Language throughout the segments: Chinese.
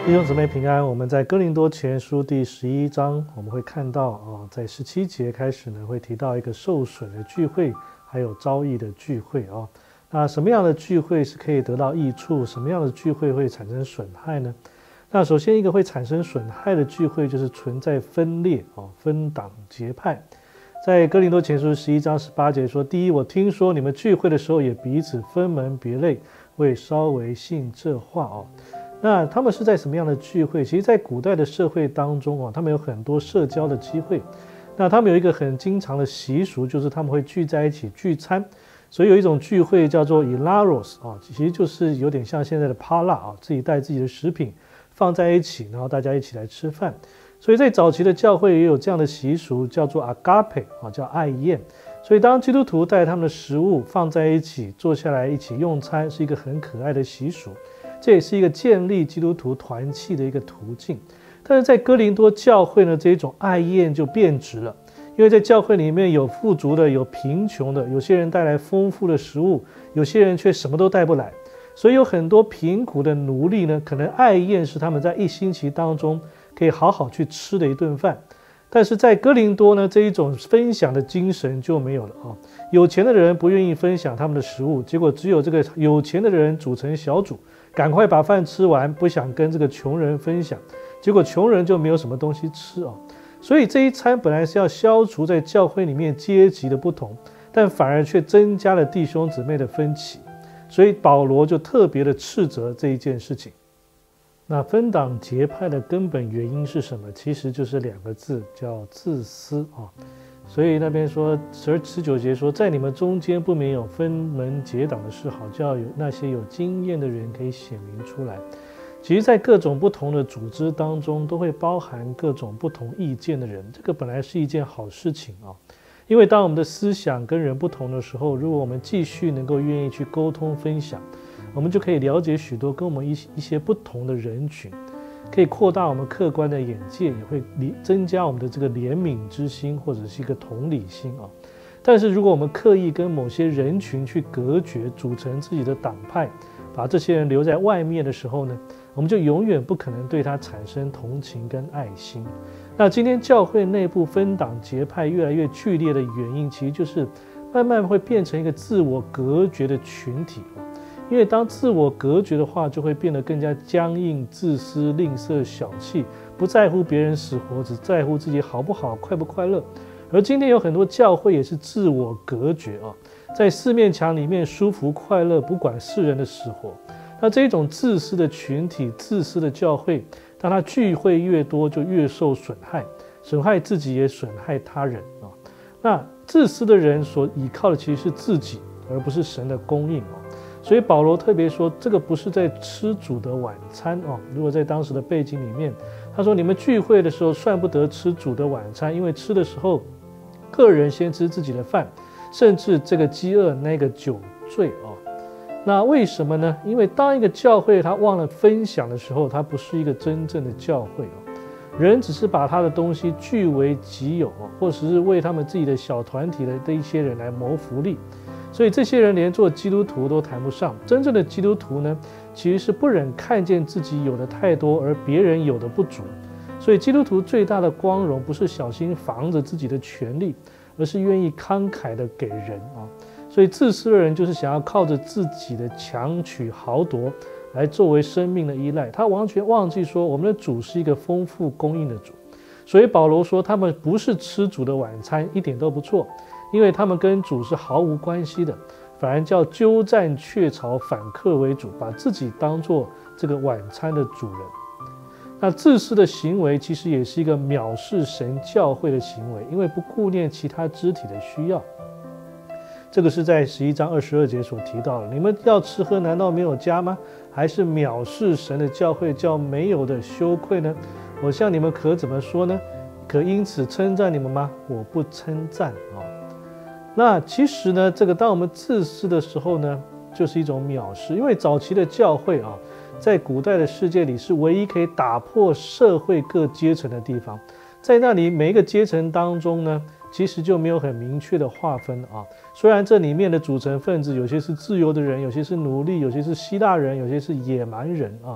弟兄姊妹平安，我们在哥林多前书第11章，我们会看到在17节开始呢，会提到一个受损的聚会，还有招义的聚会啊。那什么样的聚会是可以得到益处？什么样的聚会会产生损害呢？那首先一个会产生损害的聚会，就是存在分裂分党结派。在哥林多前书11章18节说：第一，我听说你们聚会的时候也彼此分门别类，为稍微信这话那他们是在什么样的聚会？其实在古代的社会当中他们有很多社交的机会。那他们有一个很经常的习俗，就是他们会聚在一起聚餐。所以有一种聚会叫做 Ilaros 其实就是有点像现在的趴蜡自己带自己的食品放在一起，然后大家一起来吃饭。所以在早期的教会也有这样的习俗，叫做 Agape 叫爱宴。所以当基督徒带他们的食物放在一起，坐下来一起用餐，是一个很可爱的习俗。这也是一个建立基督徒团契的一个途径。但是在哥林多教会呢，这一种爱宴就变质了，因为在教会里面有富足的，有贫穷的，有些人带来丰富的食物，有些人却什么都带不来。所以有很多贫苦的奴隶呢，可能爱宴是他们在一星期当中可以好好去吃的一顿饭。但是在哥林多呢，这一种分享的精神就没有了有钱的人不愿意分享他们的食物，结果只有这个有钱的人组成小组，赶快把饭吃完，不想跟这个穷人分享，结果穷人就没有什么东西吃所以这一餐本来是要消除在教会里面阶级的不同，但反而却增加了弟兄姊妹的分歧。所以保罗就特别的斥责这一件事情。那分党结派的根本原因是什么？其实就是2个字，叫自私所以那边说19节说，在你们中间不免有分门结党的事，好叫有那些有经验的人可以显明出来。其实在各种不同的组织当中，都会包含各种不同意见的人，这个本来是一件好事情因为当我们的思想跟人不同的时候，如果我们继续能够愿意去沟通分享，我们就可以了解许多跟我们一些不同的人群，可以扩大我们客观的眼界，也会增加我们的这个怜悯之心，或者是一个同理心但是如果我们刻意跟某些人群去隔绝，组成自己的党派，把这些人留在外面的时候呢，我们就永远不可能对他产生同情跟爱心。那今天教会内部分党结派越来越剧烈的原因，其实就是慢慢会变成一个自我隔绝的群体因为当自我隔绝的话，就会变得更加僵硬、自私、吝啬、小气，不在乎别人死活，只在乎自己好不好、快不快乐。而今天有很多教会也是自我隔绝在4面墙里面舒服快乐，不管世人的死活。那这种自私的群体、自私的教会，当它聚会越多，就越受损害，损害自己也损害他人那自私的人所依靠的其实是自己，而不是神的供应所以保罗特别说，这个不是在吃主的晚餐如果在当时的背景里面，他说你们聚会的时候算不得吃主的晚餐，因为吃的时候个人先吃自己的饭，甚至这个饥饿那个酒醉那为什么呢？因为当一个教会他忘了分享的时候，它不是一个真正的教会人只是把他的东西据为己有或者是为他们自己的小团体的一些人来谋福利。所以这些人连做基督徒都谈不上。真正的基督徒呢，其实是不忍看见自己有的太多，而别人有的不足。所以基督徒最大的光荣，不是小心防着自己的权利，而是愿意慷慨的给人所以自私的人就是想要靠着自己的强取豪夺来作为生命的依赖，他完全忘记说我们的主是一个丰富供应的主。所以保罗说他们不是吃主的晚餐，一点都不错，因为他们跟主是毫无关系的，反而叫鸠占鹊巢，反客为主，把自己当作这个晚餐的主人。那自私的行为其实也是一个藐视神教会的行为，因为不顾念其他肢体的需要。这个是在11章22节所提到的，你们要吃喝难道没有家吗？还是藐视神的教会，叫没有的羞愧呢？我向你们可怎么说呢？可因此称赞你们吗？我不称赞那其实呢，这个当我们自私的时候呢，就是一种藐视。因为早期的教会在古代的世界里是唯一可以打破社会各阶层的地方。在那里每一个阶层当中呢，其实就没有很明确的划分虽然这里面的组成分子有些是自由的人，有些是奴隶，有些是希腊人，有些是野蛮人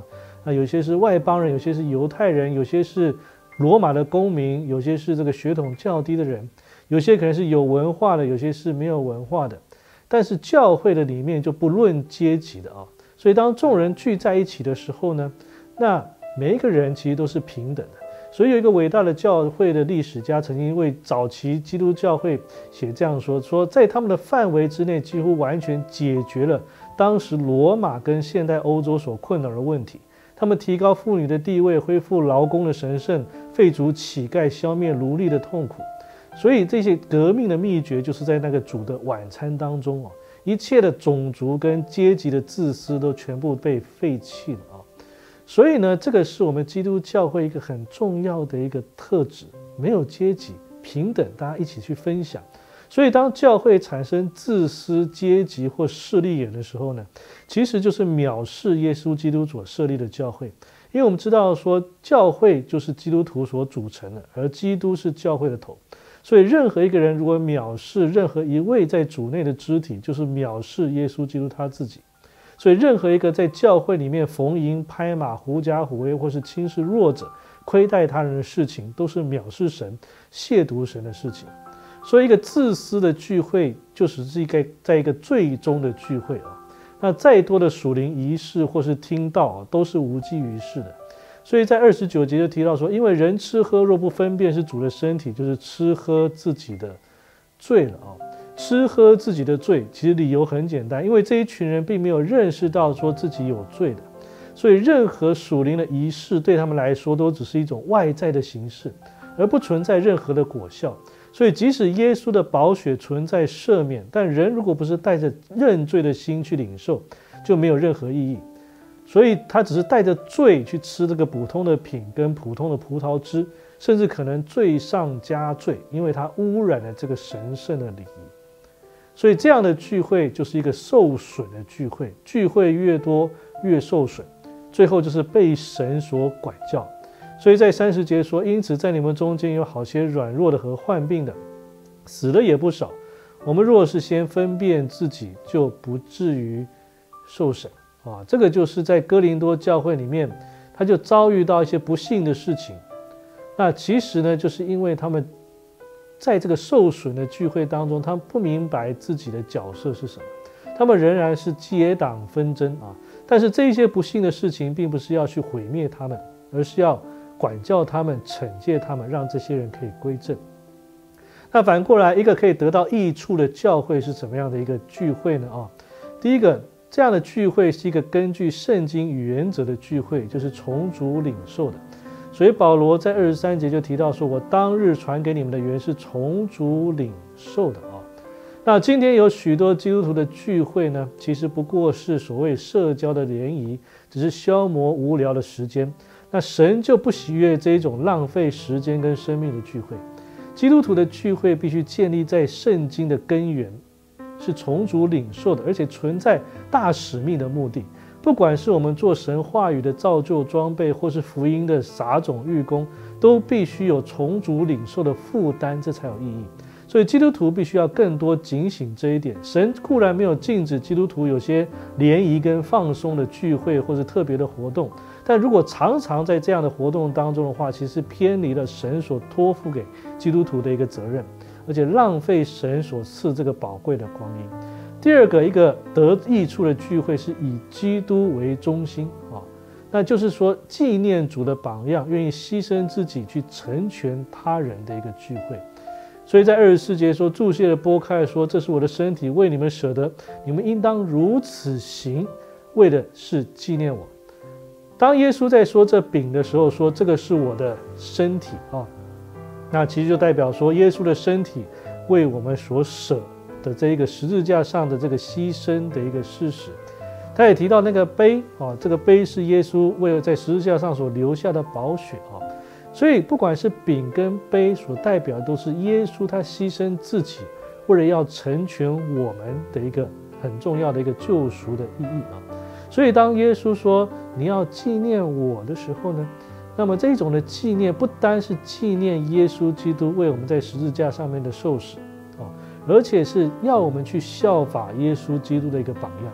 那有些是外邦人，有些是犹太人，有些是罗马的公民，有些是这个血统较低的人，有些可能是有文化的，有些是没有文化的。但是教会的里面就不论阶级的啊，所以当众人聚在一起的时候呢，那每一个人其实都是平等的。所以有一个伟大的教会的历史家曾经为早期基督教会写这样说，在他们的范围之内几乎完全解决了当时罗马跟现代欧洲所困扰的问题。他们提高妇女的地位，恢复劳工的神圣，废除乞丐，消灭奴隶的痛苦。所以这些革命的秘诀就是在那个主的晚餐当中啊，一切的种族跟阶级的自私都全部被废弃了啊。所以呢，这个是我们基督教会一个很重要的一个特质，没有阶级，平等，大家一起去分享。所以当教会产生自私、阶级或势利眼的时候呢，其实就是藐视耶稣基督所设立的教会。因为我们知道说，教会就是基督徒所组成的，而基督是教会的头。所以任何一个人如果藐视任何一位在主内的肢体，就是藐视耶稣基督他自己。所以任何一个在教会里面逢迎拍马、狐假虎威或是轻视弱者、亏待他人的事情，都是藐视神、亵渎神的事情。所以一个自私的聚会就是在一个最终的聚会啊。那再多的属灵仪式或是听道啊，都是无济于事的。所以在29节就提到说，因为人吃喝若不分辨是主的身体，就是吃喝自己的罪了啊。吃喝自己的罪，其实理由很简单，因为这一群人并没有认识到说自己有罪的，所以任何属灵的仪式对他们来说都只是一种外在的形式，而不存在任何的果效。所以即使耶稣的宝血存在赦免，但人如果不是带着认罪的心去领受，就没有任何意义。所以他只是带着罪去吃这个普通的饼跟普通的葡萄汁，甚至可能罪上加罪，因为他污染了这个神圣的礼仪。所以这样的聚会就是一个受损的聚会，聚会越多越受损，最后就是被神所管教。所以在30节说，因此在你们中间有好些软弱的和患病的，死的也不少。我们若是先分辨自己，就不至于受审啊。这个就是在哥林多教会里面，他就遭遇到一些不幸的事情。那其实呢，就是因为他们在这个受损的聚会当中，他们不明白自己的角色是什么，他们仍然是结党纷争啊。但是这些不幸的事情并不是要去毁灭他们，而是要管教他们、惩戒他们，让这些人可以归正。那反过来，一个可以得到益处的教会是怎么样的一个聚会呢？第一个，这样的聚会是一个根据圣经原则的聚会，就是从主领受的。所以保罗在23节就提到说，我当日传给你们的原是从主领受的啊。那今天有许多基督徒的聚会呢，其实不过是所谓社交的联谊，只是消磨无聊的时间。那神就不喜悦这一种浪费时间跟生命的聚会。基督徒的聚会必须建立在圣经的根源，是从主领受的，而且存在大使命的目的。不管是我们做神话语的造就装备，或是福音的撒种育工，都必须有从主领受的负担，这才有意义。所以基督徒必须要更多警醒这一点。神固然没有禁止基督徒有些联谊跟放松的聚会或是特别的活动，但如果常常在这样的活动当中的话，其实偏离了神所托付给基督徒的一个责任，而且浪费神所赐这个宝贵的光阴。第二个，一个得益处的聚会是以基督为中心啊，那就是说纪念主的榜样，愿意牺牲自己去成全他人的一个聚会。所以在24节说，注谢的拨开说，这是我的身体，为你们舍得，你们应当如此行，为的是纪念我。当耶稣在说这饼的时候，说这个是我的身体啊，那其实就代表说耶稣的身体为我们所舍的这一个十字架上的这个牺牲的一个事实。他也提到那个杯啊，这个杯是耶稣为了在十字架上所留下的宝血啊。所以不管是饼跟杯所代表的都是耶稣他牺牲自己，为了要成全我们的一个很重要的一个救赎的意义啊。所以当耶稣说你要纪念我的时候呢，那么这种的纪念不单是纪念耶稣基督为我们在十字架上面的受死啊，而且是要我们去效法耶稣基督的一个榜样。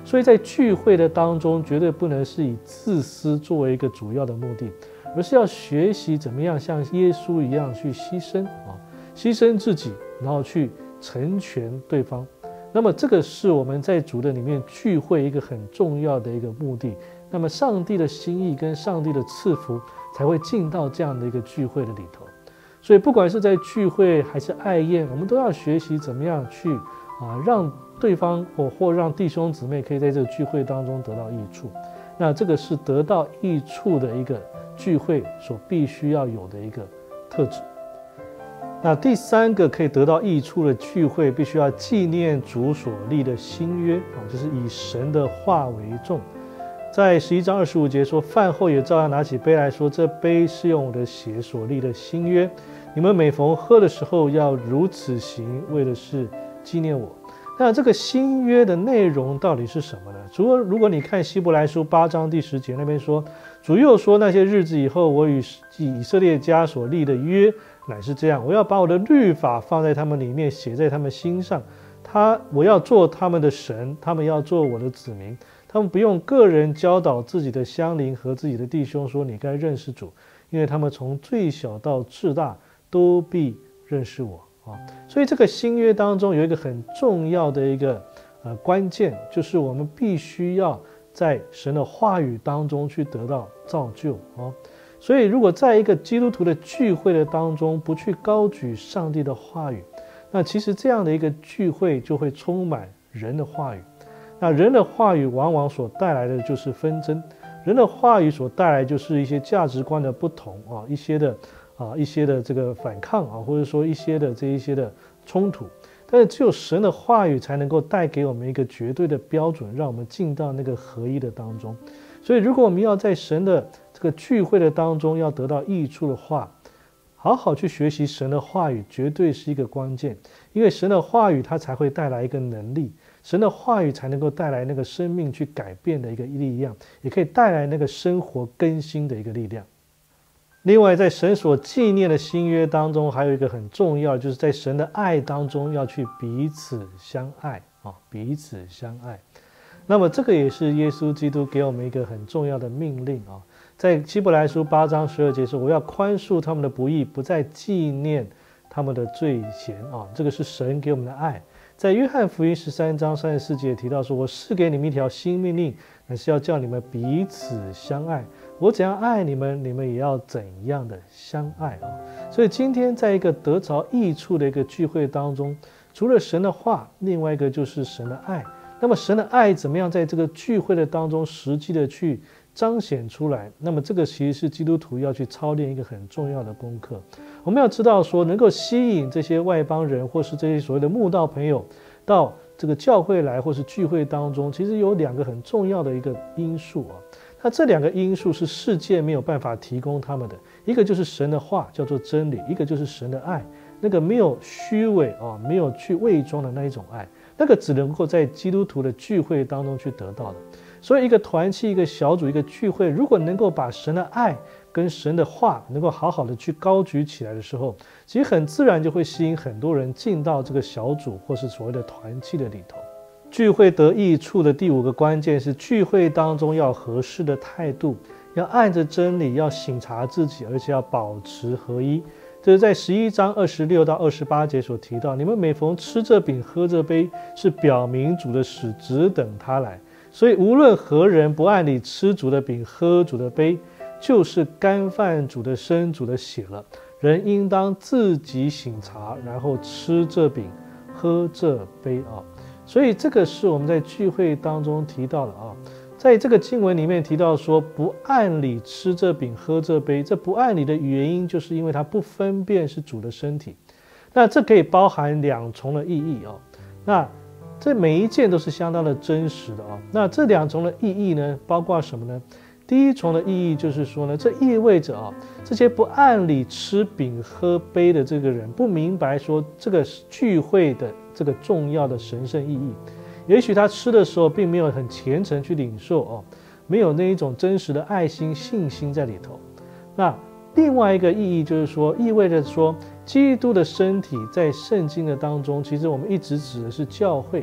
所以在聚会的当中，绝对不能是以自私作为一个主要的目的，而是要学习怎么样像耶稣一样去牺牲牺牲自己，然后去成全对方。那么这个是我们在主的里面聚会一个很重要的一个目的。那么上帝的心意跟上帝的赐福才会进到这样的一个聚会的里头。所以不管是在聚会还是爱宴，我们都要学习怎么样去让对方或让弟兄姊妹可以在这个聚会当中得到益处。那这个是得到益处的一个聚会所必须要有的一个特质。那第三个可以得到益处的聚会，必须要纪念主所立的新约就是以神的话为重。在11章25节说，饭后也照样拿起杯来说，这杯是用我的血所立的新约，你们每逢喝的时候要如此行，为的是纪念我。那这个新约的内容到底是什么呢？如果你看希伯来书8章第10节那边说，主又说，那些日子以后，我与以色列家所立的约乃是这样，我要把我的律法放在他们里面，写在他们心上，我要做他们的神，他们要做我的子民。他们不用个人教导自己的乡邻和自己的弟兄说，你该认识主，因为他们从最小到至大都必认识我所以这个新约当中有一个很重要的一个关键，就是我们必须要在神的话语当中去得到造就所以如果在一个基督徒的聚会的当中不去高举上帝的话语，那其实这样的一个聚会就会充满人的话语。那人的话语往往所带来的就是纷争，人的话语所带来就是一些价值观的不同一些的这个反抗或者说一些的冲突。但是只有神的话语才能够带给我们一个绝对的标准，让我们进到那个合一的当中。所以如果我们要在神的这个聚会的当中要得到益处的话，好好去学习神的话语绝对是一个关键，因为神的话语它才会带来一个能力，神的话语才能够带来那个生命去改变的一个力量，也可以带来那个生活更新的一个力量。另外在神所纪念的新约当中，还有一个很重要，就是在神的爱当中要去彼此相爱彼此相爱。那么这个也是耶稣基督给我们一个很重要的命令在希伯来书8章12节说，我要宽恕他们的不义，不再纪念他们的罪愆这个是神给我们的爱。在约翰福音13章34节提到说，我赐给你们一条新命令，乃是要叫你们彼此相爱，我怎样爱你们，你们也要怎样的相爱所以今天在一个得着益处的一个聚会当中，除了神的话，另外一个就是神的爱。那么神的爱怎么样在这个聚会的当中实际的去彰显出来，那么这个其实是基督徒要去操练一个很重要的功课。我们要知道说，能够吸引这些外邦人或是这些所谓的慕道朋友到这个教会来或是聚会当中，其实有两个很重要的一个因素那这两个因素是世界没有办法提供他们的，一个就是神的话叫做真理，一个就是神的爱，那个没有虚伪没有去伪装的那一种爱，那个只能够在基督徒的聚会当中去得到的。所以一个团契，一个小组，一个聚会，如果能够把神的爱跟神的话能够好好的去高举起来的时候，其实很自然就会吸引很多人进到这个小组或是所谓的团契的里头。聚会得益处的第5个关键是聚会当中要合适的态度，要按着真理，要省察自己，而且要保持合一。这是在11章26到28节所提到，你们每逢吃这饼喝这杯，是表明主的死，只等他来。所以无论何人不按理吃主的饼喝主的杯，就是干犯主的身主的血了。人应当自己省察，然后吃这饼喝这杯所以这个是我们在聚会当中提到的在这个经文里面提到说，不按理吃这饼喝这杯，这不按理的原因就是因为它不分辨是主的身体。那这可以包含2重的意义那这每一件都是相当的真实的那这2重的意义呢，包括什么呢？第一重的意义就是说呢，这意味着这些不按理吃饼喝杯的这个人不明白说这个聚会的这个重要的神圣意义，也许他吃的时候并没有很虔诚去领受没有那一种真实的爱心信心在里头。那另外一个意义就是说，意味着说基督的身体在圣经的当中，其实我们一直指的是教会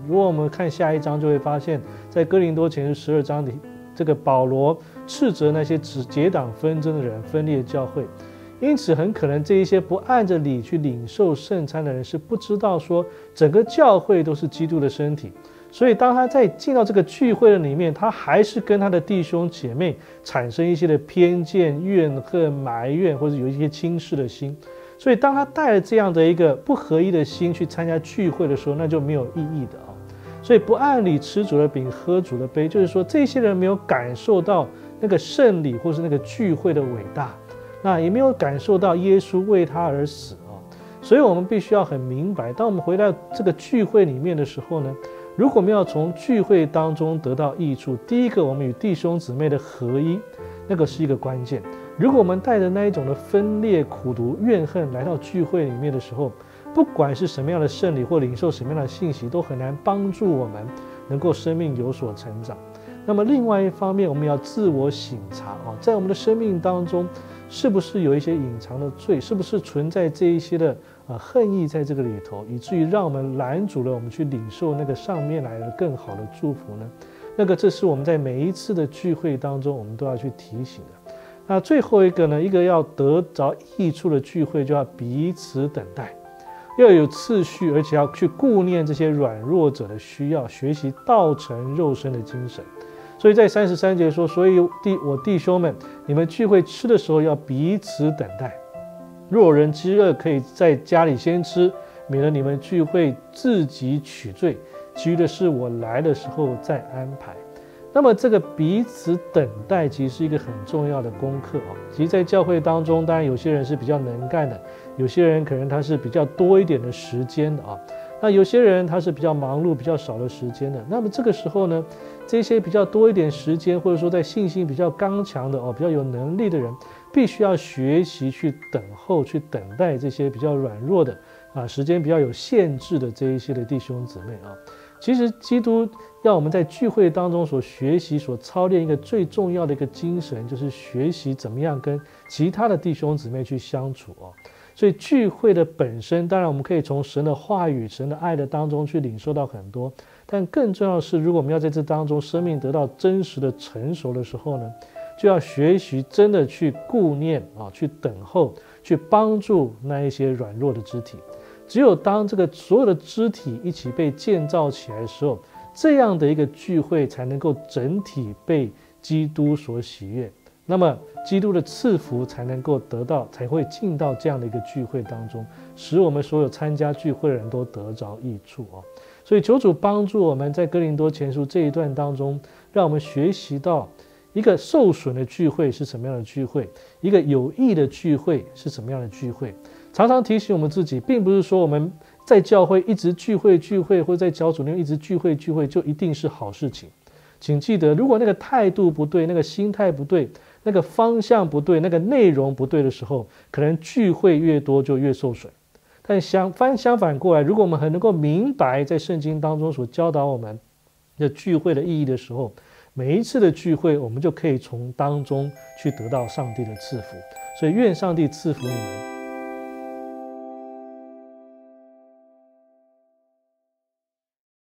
如果我们看下一章，就会发现，在哥林多前书12章里，这个保罗斥责那些只结党纷争的人，分裂教会。因此，很可能这一些不按着理去领受圣餐的人，是不知道说整个教会都是基督的身体。所以，当他在进到这个聚会的里面，他还是跟他的弟兄姐妹产生一些的偏见、怨恨、埋怨，或者有一些轻视的心。所以，当他带了这样的一个不合一的心去参加聚会的时候，那就没有意义的啊。所以，不按理吃主的饼，喝主的杯，就是说这些人没有感受到那个圣礼或是那个聚会的伟大。那也没有感受到耶稣为他而死啊，所以我们必须要很明白，当我们回到这个聚会里面的时候呢，如果我们要从聚会当中得到益处，第一个，我们与弟兄姊妹的合一，那个是一个关键。如果我们带着那一种的分裂、苦毒、怨恨来到聚会里面的时候，不管是什么样的圣礼或领受什么样的信息，都很难帮助我们能够生命有所成长。那么另外一方面，我们要自我省察啊，在我们的生命当中，是不是有一些隐藏的罪？是不是存在这一些的恨意在这个里头，以至于让我们拦阻了我们去领受那个上面来的更好的祝福呢？这是我们在每一次的聚会当中，我们都要去提醒的。那最后一个呢，一个要得着益处的聚会，就要彼此等待，要有次序，而且要去顾念这些软弱者的需要，学习道成肉身的精神。所以在33节说，所以我弟兄们，你们聚会吃的时候要彼此等待。若有人饥饿，可以在家里先吃，免得你们聚会自己取罪。其余的事我来的时候再安排。那么这个彼此等待，其实是一个很重要的功课啊。其实，在教会当中，当然有些人是比较能干的，有些人可能他是比较多一点的时间的啊。那有些人他是比较忙碌、比较少的时间的。那么这个时候呢，这些比较多一点时间，或者说在信心比较刚强的比较有能力的人，必须要学习去等候、去等待这些比较软弱的时间比较有限制的这一些的弟兄姊妹啊。其实基督要我们在聚会当中所学习、所操练一个最重要的一个精神，就是学习怎么样跟其他的弟兄姊妹去相处啊。所以聚会的本身，当然我们可以从神的话语、神的爱的当中去领受到很多，但更重要的是，如果我们要在这当中生命得到真实的成熟的时候呢，就要学习真的去顾念去等候，去帮助那一些软弱的肢体。只有当这个所有的肢体一起被建造起来的时候，这样的一个聚会才能够整体被基督所喜悦。那么基督的赐福才能够得到，才会进到这样的一个聚会当中，使我们所有参加聚会的人都得着益处啊。所以求主帮助我们在哥林多前书这一段当中，让我们学习到一个受损的聚会是什么样的聚会，一个有益的聚会是什么样的聚会。常常提醒我们自己，并不是说我们在教会一直聚会，或者在小组里面一直聚会就一定是好事情。请记得，如果那个态度不对，那个心态不对，那个方向不对，那个内容不对的时候，可能聚会越多就越受损。但相反过来，如果我们很能够明白在圣经当中所教导我们的聚会的意义的时候，每一次的聚会我们就可以从当中去得到上帝的赐福。所以愿上帝赐福你们。